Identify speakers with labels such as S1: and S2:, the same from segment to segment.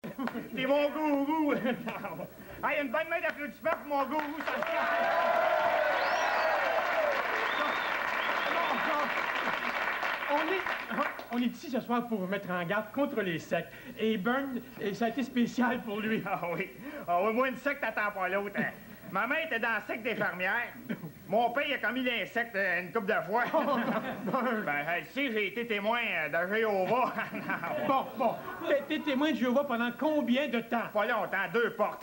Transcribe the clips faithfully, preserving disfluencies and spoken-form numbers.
S1: T'es mon gourou. Hey, une bonne main d'applaudissements pour mon gourou, ça se
S2: On est, on est ici ce soir pour vous mettre en garde contre les sectes. Et Burn, ça a été spécial pour lui.
S1: Ah oui. Ah oui, moi, une secte t'attends pas l'autre. Hein. Ma mère était dans la secte des fermières. Mon père, il a commis l'insecte une couple de fois. Ben, si j'ai été témoin de Jéhovah.
S2: Bon, bon. T'es témoin de Jéhovah pendant combien de temps?
S1: Pas longtemps, deux portes.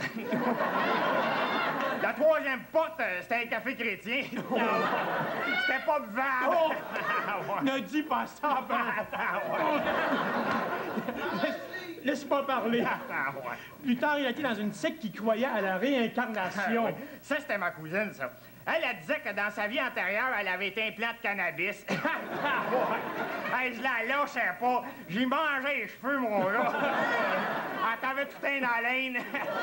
S1: La troisième porte, c'était un café chrétien. C'était pas buvable.
S2: Oh! Ne dis pas ça, Ben. Laisse-moi parler. Plus tard, il a été dans une secte qui croyait à la réincarnation.
S1: Oui. Ça, c'était ma cousine, ça. Elle, elle disait que dans sa vie antérieure, elle avait été un plant de cannabis. Hey, je la lâchais pas. J'y mangeais les cheveux, mon gars. Elle t'avait tout un haleine.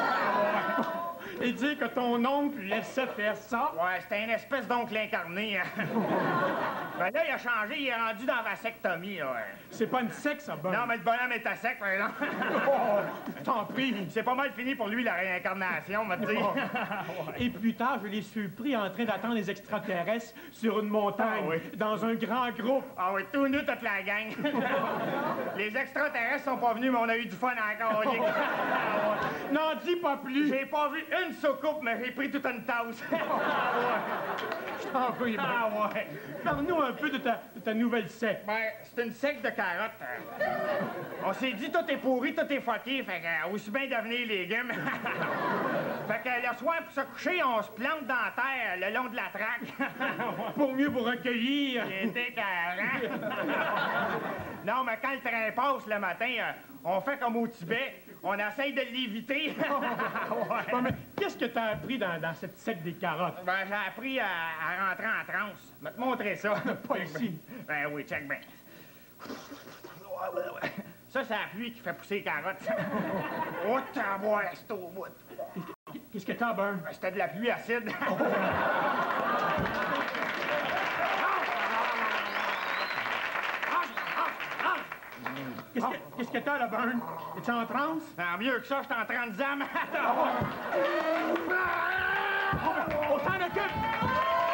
S2: Et dire que ton oncle laissait faire ça?
S1: Ouais, c'était une espèce d'oncle incarné. Ben là, il a changé, il est rendu dans la vasectomie, là.
S2: C'est pas une secte, ça, Ben.
S1: Non, mais le bonhomme est à sec, par exemple.
S2: Oh, je t'en prie.
S1: C'est pas mal fini pour lui, la réincarnation, on va te dire.
S2: Et plus tard, je l'ai surpris en train d'attendre les extraterrestres sur une montagne,
S1: ah, oui.
S2: dans un grand groupe.
S1: Ah oui, tout nu, toute la gang. Les extraterrestres sont pas venus, mais on a eu du fun encore.
S2: Oh. N'en dis pas plus.
S1: J'ai pas vu une soucoupe, mais j'ai pris toute une tasse.
S2: Je t'en prie, Ben.
S1: Ah ouais.
S2: Parle-nous un peu de ta, de ta nouvelle secte.
S1: Ben, c'est une secte de carottes. On s'est dit, tout est pourri, tout est fucké, fait que, aussi bien devenir légumes. Fait que le soir, pour se coucher, on se plante dans la terre le long de la traque.
S2: Pour mieux vous recueillir.
S1: C'était carré. Non, mais quand le train passe le matin, euh, on fait comme au Tibet. On essaye de l'éviter. Ouais.
S2: Bon, mais qu'est-ce que t'as appris dans, dans cette secte des carottes?
S1: Ben, j'ai appris à, à rentrer en transe. Je vais te montrer ça.
S2: Pas ici.
S1: Ben oui, check bien. Ça, c'est la pluie qui fait pousser les carottes. Oh, t'en bois, c'est au bout.
S2: Qu'est-ce que t'as, Burn?
S1: Ben, c'était de la pluie acide.
S2: Qu'est-ce que qu'est-ce que t'as, là, Burn? Es-tu en transe?
S1: Non, mieux que ça, j'étais en train de zam.
S2: On s'en occupe!